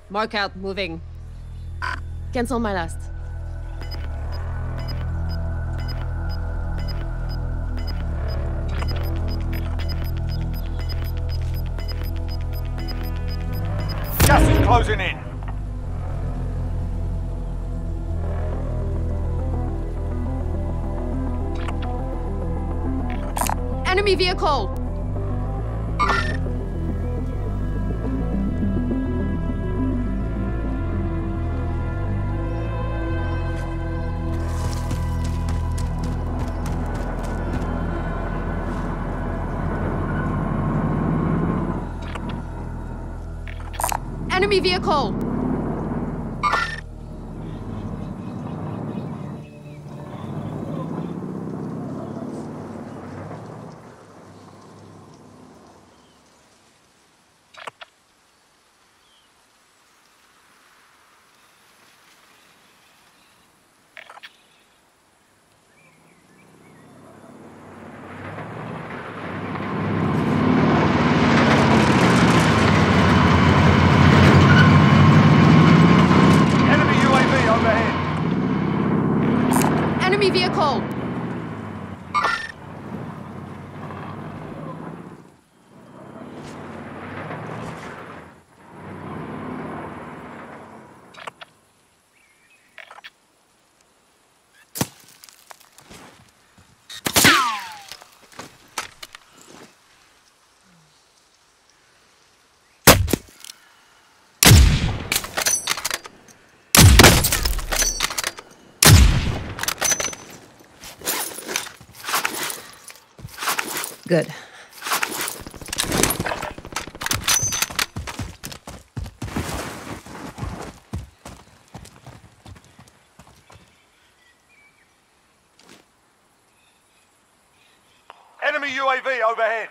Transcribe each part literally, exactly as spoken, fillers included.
Mark out, moving. Cancel my last. Gas is closing in. Enemy vehicle! Enemy vehicle! Enemy vehicle! Good. Enemy U A V overhead.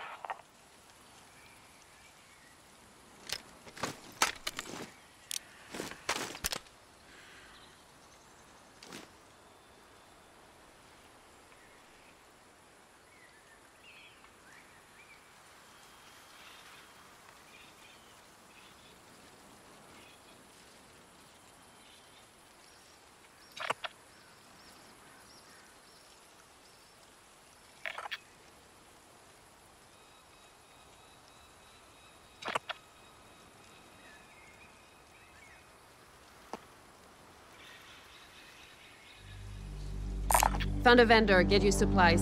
Found a vendor, get you supplies.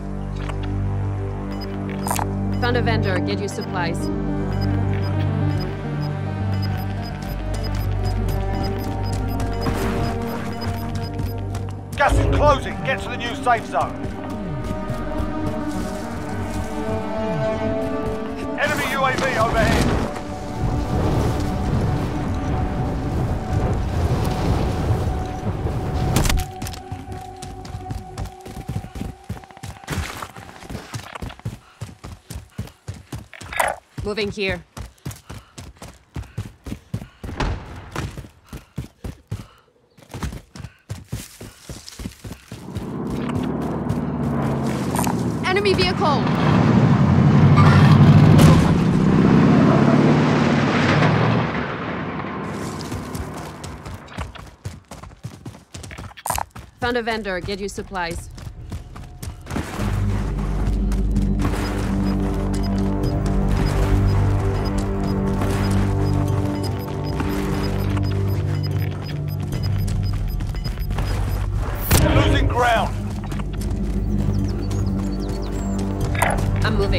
Found a vendor, get you supplies. Gas is closing. Get to the new safe zone. Enemy U A V overhead. Moving here. Enemy vehicle! Found a vendor, get you supplies. Losing ground. I'm moving.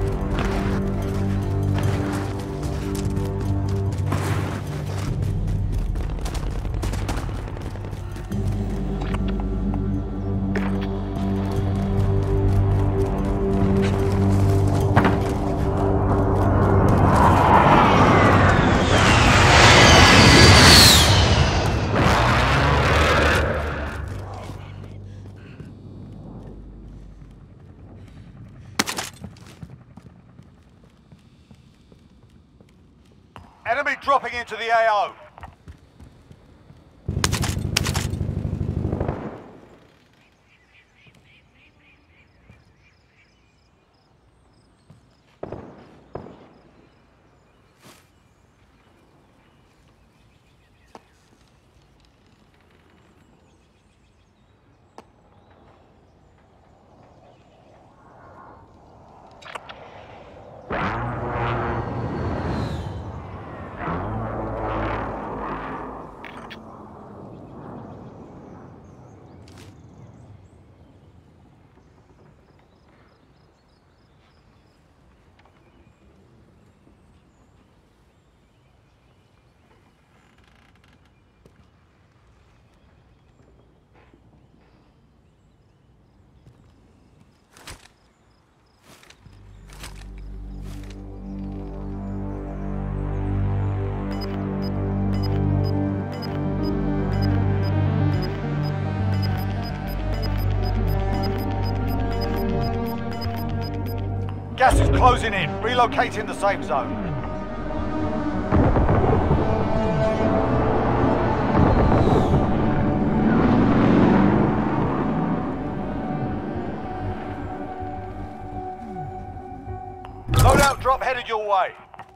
Enemy dropping into the A O. Gas is closing in. Relocating the safe zone. Loadout drop headed your way.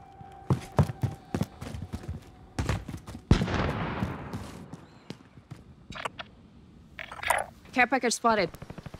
Care package spotted.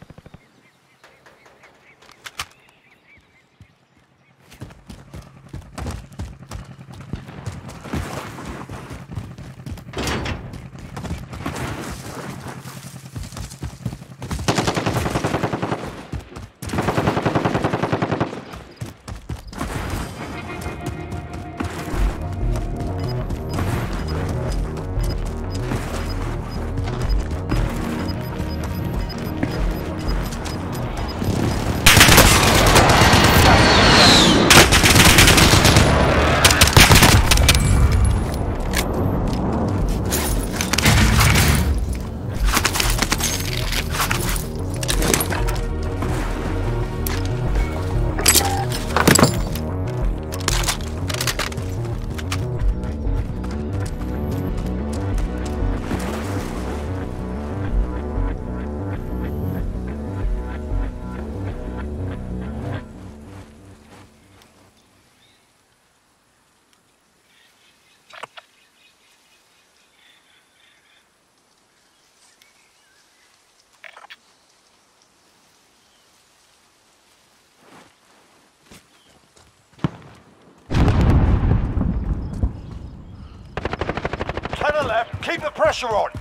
To the left, keep the pressure on.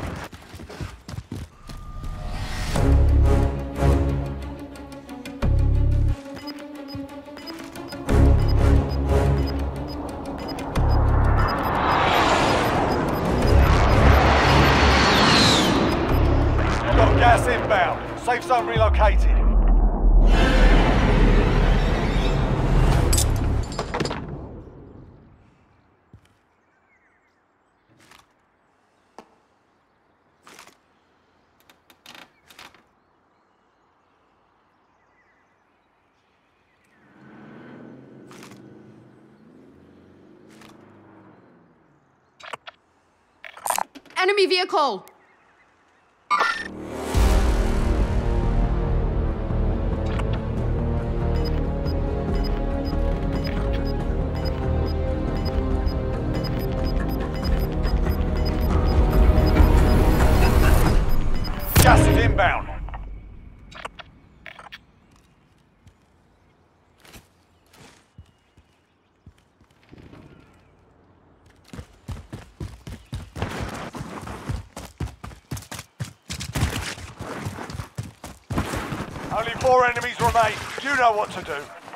Got gas inbound. Safe zone relocated. Enemy vehicle! Gas is inbound. Only four enemies remain. You know what to do.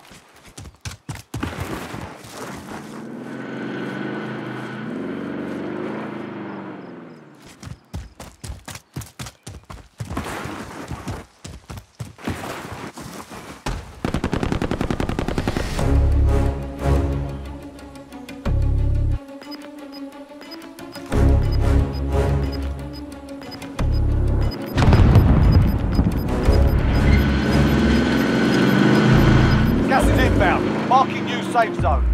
Gas is inbound. Marking new safe zone.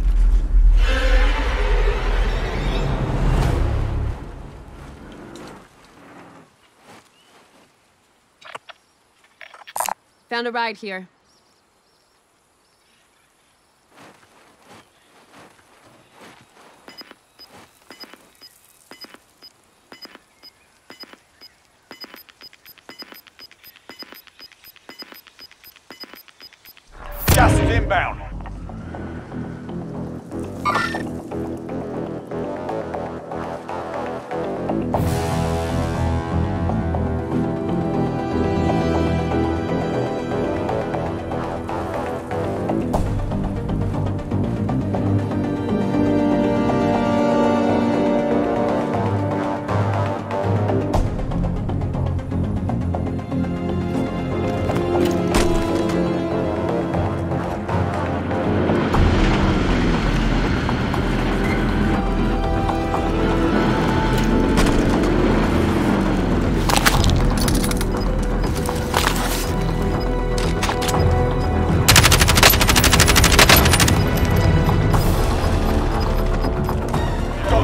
Found a ride here. Gas is inbound.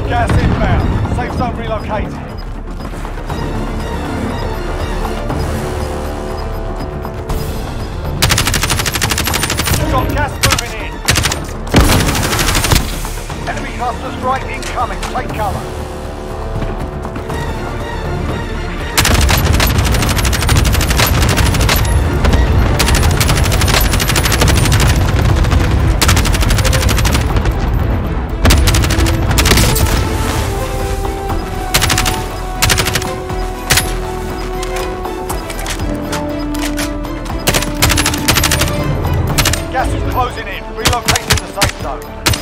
Gas inbound. Safe zone relocated. You've got gas moving in. Enemy cluster strike incoming. Take cover. Gas is closing in. Relocating the safe zone.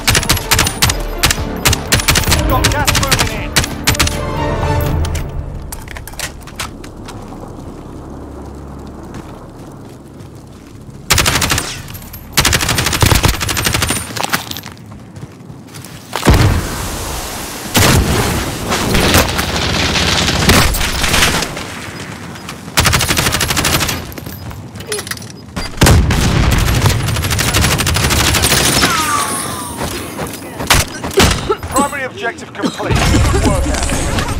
We've got gas moving in. Objective complete. Good work out.